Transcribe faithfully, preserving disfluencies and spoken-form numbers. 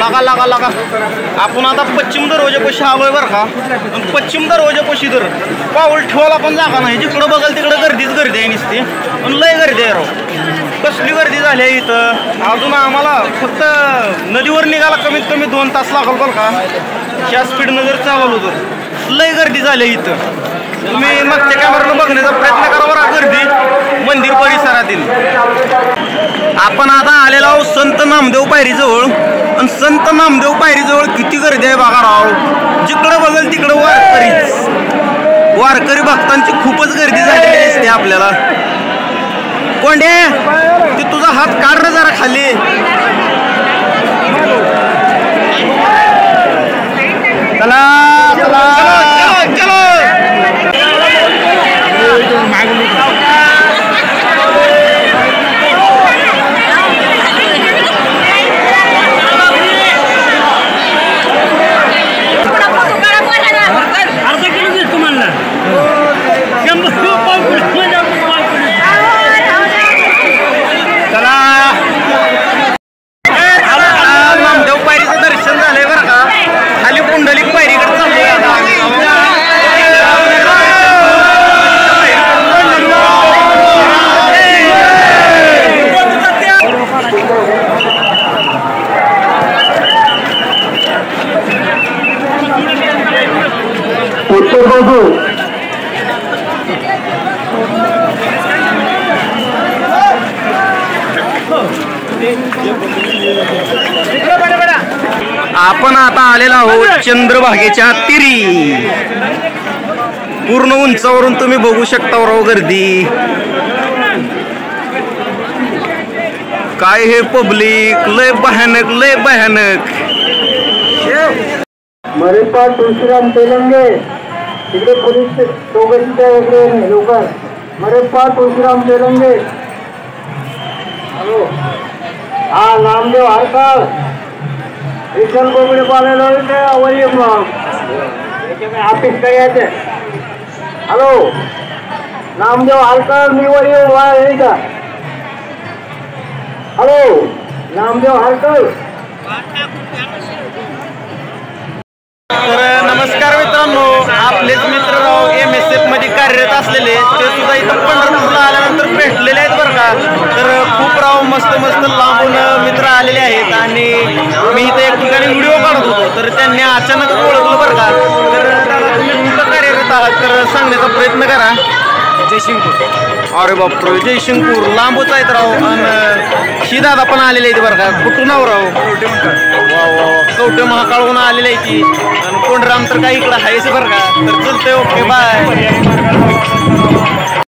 लगा लगा लगा आपण आता पश्चिम दरवाजापाशी आलोय बरं का. पश्चिम दरवाजापाशी तर पाऊल ठेवायला पण जागा नाही. जिकडं बघाल तिकडं गर्दीच गर्दी आहे नुसती. पण लय गर्दी आहे राव. कसली गर्दी झाली आहे इथं. अजून आम्हाला फक्त नदीवर निघाला कमीत कमी दोन तास लागल बरं का. ह्या स्पीडनं जर चालवलो तर लय गर्दी झाली इथं. तुम्ही मागच्या कॅमेऱ्यानं बघण्याचा प्रयत्न करा बरं गर्दी मंदिर परिसरातील. आपण आता आलेलो आहोत संत नामदेव पायरीजवळ. आणि संत नामदेव पायरीजवळ किती गर्दी आहे बघा राव. जिकडं बघेल तिकडं वारकरीच वारकरी भक्तांची खूपच गर्दी झालेली दिसते आपल्याला. कोंडे ते तुझा हात काढ ना जरा खाली. चला चला चलो आपण आता आलेला आहोत चंद्रभागेच्या तिरी. पूर्ण उंचावरून तुम्ही बघू शकता राव गर्दी. काय हे पब्लिक लय भयानक लय भयानक. मरेपा तुळशीराम तेलंगे तिकडे पोलीस चौकशीच्या वगैरे लवकर. मरेपा तुळशीराम तेलंगे. हॅलो हा नामदेव हरकाळ विठ्ठल बोबडे पालेला वरी ऑफिस काय यायचे. हॅलो नामदेव हरकाळ मी वरी येईल का. हॅलो नामदेव हरकाळ. तर नमस्कार मित्रांनो. आपलेच मित्र राव एम एस एफ मध्ये कार्यरत असलेले ते सुद्धा इथं पंढरपूरला आल्यानंतर भेटलेले आहेत बरं का. तर खूप राव मस्त मस्त लांबून मित्र आलेले आहेत. आणि मी इथं एक ठिकाणी व्हिडिओ काढत होतो तर त्यांनी अचानक ओळखलं बरं का. तर दादा तुम्ही कुठं कार्यरत आहात तर सांगण्याचा प्रयत्न करा. जयसिंगपूर. अरे बापरे जयसिंगपूर लांबच आहेत राव. आणि ही दादा पण आलेले आहेत बरं का. कुठून आहो राव. वा वा कवटे महाकाळहून आलेले आहे ती. आणि कोंडराम तर काही इकडं आहेच बरं का. तर चलतंय ओके बाय.